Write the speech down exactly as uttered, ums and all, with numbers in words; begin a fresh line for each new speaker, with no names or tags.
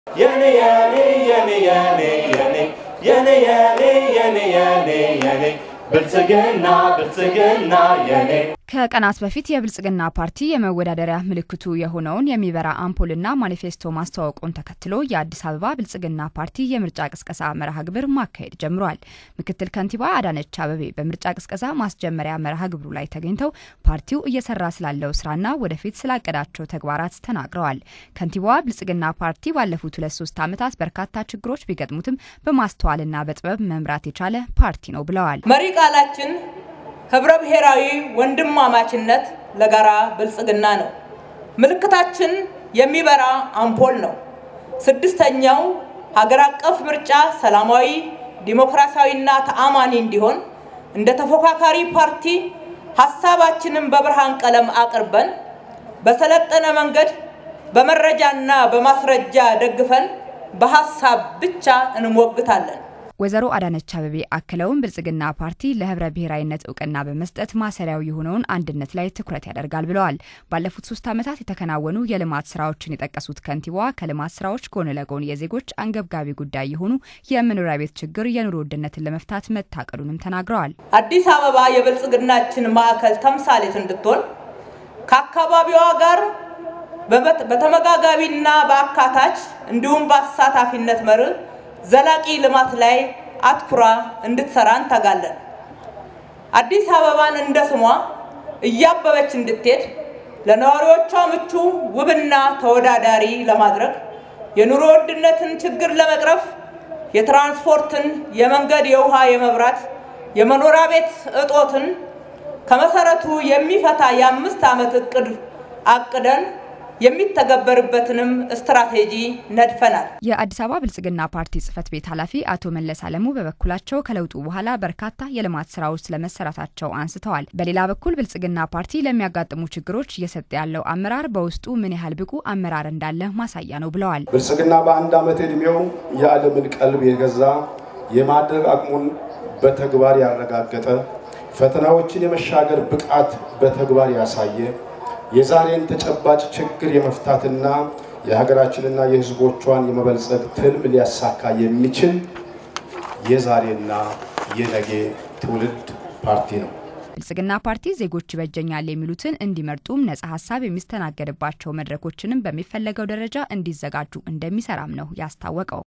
የኔ የኔ የኔ የኔ የኔ የኔ የኔ የኔ የኔ የኔ ብልጽግና ብልጽግና የኔ
ከቀናት በፊት የብልጽግና ፓርቲ የመወዳደሪያ ምልክቱ የሆነውን የሚበራ አምፖልና ማኒፌስቶ ማስተዋወቁን ተከትሎ የአዲስ አበባ ብልጽግና ፓርቲ የምርጫ ቅስቀሳ መርሃ ግብር ማካሄድ ጀምሯል። ምክትል ከንቲባ አዳነች አቤቤ በምርጫ ቅስቀሳ ማስጀመሪያ መርሃ ግብሩ ላይ ተገኝተው ፓርቲው እየሰራ ስላለው ስራና ወደፊት ስላቀዳቸው ተግባራት ተናግረዋል። ከንቲባዋ ብልጽግና ፓርቲ ባለፉት ሁለት ሶስት ዓመታት በርካታ ችግሮች ቢገጥሙትም በማስተዋልና በጥበብ መምራት የቻለ ፓርቲ ነው ብለዋል።
መሪ ቃላችን ህብረ ብሔራዊ ወንድማማችነት ለጋራ ብልጽግና ነው። ምልክታችን የሚበራ አምፖል ነው። ስድስተኛው ሀገር አቀፍ ምርጫ ሰላማዊ ዲሞክራሲያዊና ተአማኒ እንዲሆን እንደ ተፎካካሪ ፓርቲ ሐሳባችንን በብርሃን ቀለም አቅርበን በሰለጠነ መንገድ በመረጃና በማስረጃ ደግፈን በሐሳብ ብቻ እንሞግታለን።
ወይዘሮ አዳነች አቤቤ አክለውን ብልጽግና ፓርቲ ለህብረ ብሔራዊነት ዕውቅና በመስጠት ማሰሪያው የሆነውን አንድነት ላይ ትኩረት ያደርጋል ብለዋል። ባለፉት ሶስት ዓመታት የተከናወኑ የልማት ስራዎችን የጠቀሱት ከንቲባዋ ከልማት ስራዎች ጎን ለጎን የዜጎች አንገብጋቢ ጉዳይ የሆኑ የመኖሪያ ቤት ችግር፣ የኑሮ ውድነትን ለመፍታት መታቀዱንም ተናግረዋል።
አዲስ አበባ የብልጽግናችን ማዕከል ተምሳሌት እንድትሆን ከአካባቢዋ ጋር በተመጋጋቢና በአካታች እንዲሁም በአሳታፊነት መርህ ዘላቂ ልማት ላይ አትኩራ እንድትሰራ እንተጋለን። አዲስ አበባን እንደ ስሟ እያበበች እንድትሄድ ለነዋሪዎቿ ምቹ ውብና ተወዳዳሪ ለማድረግ የኑሮ ውድነትን ችግር ለመቅረፍ የትራንስፖርትን፣ የመንገድ፣ የውሃ፣ የመብራት፣ የመኖሪያ ቤት እጦትን ከመሰረቱ የሚፈታ የአምስት ዓመት እቅድ አቅደን የሚተገበርበትንም ስትራቴጂ ነድፈናል።
የአዲስ አበባ ብልጽግና ፓርቲ ጽፈት ቤት ኃላፊ አቶ መለስ አለሙ በበኩላቸው ከለውጡ በኋላ በርካታ የልማት ስራዎች ስለመሰራታቸው አንስተዋል። በሌላ በኩል ብልጽግና ፓርቲ ለሚያጋጥሙ ችግሮች እየሰጠ ያለው አመራር በውስጡ ምን ያህል ብቁ አመራር እንዳለ ማሳያ ነው ብለዋል።
ብልጽግና በአንድ ዓመት እድሜው የዓለምን ቀልብ የገዛ የማድረግ አቅሙን በተግባር ያረጋገጠ ፈተናዎችን የመሻገር ብቃት በተግባር ያሳየ የዛሬን ተጨባጭ ችግር የመፍታትና የሀገራችንና የህዝቦቿን የመበልጸግ ትልም ሊያሳካ የሚችል የዛሬና የነገ ትውልድ ፓርቲ ነው።
ብልጽግና ፓርቲ ዜጎች ይበጀኛል የሚሉትን እንዲመርጡም ነፃ ሐሳብ የሚስተናገድባቸው መድረኮችንም በሚፈለገው ደረጃ እንዲዘጋጁ እንደሚሰራም ነው ያስታወቀው።